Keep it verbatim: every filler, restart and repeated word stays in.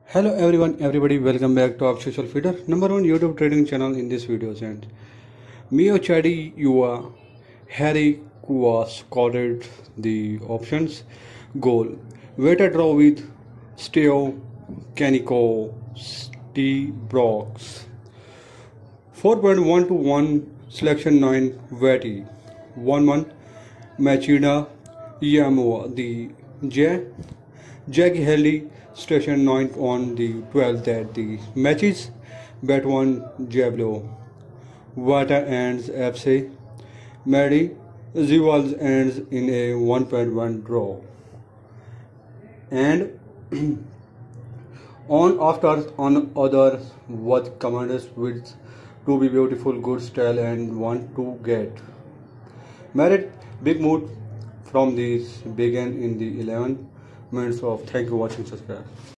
Hello everyone, everybody, welcome back to our social feeder, number one YouTube trading channel in this video. And Mio Chadi Yua Harry Kua scored the options goal. Weighted draw with Steo Canico T Brox four point one to one selection nine Vati one one Machida Yamoa the J Jackie Haley station nine on the twelfth at the matches. Bet one Jablo Wata ends F C Mary Ziwals ends in a one point one draw. And on after on other what commanders with to be beautiful, good style and want to get married. Big mood from this began in the eleven minutes of. Thank you for watching. Subscribe.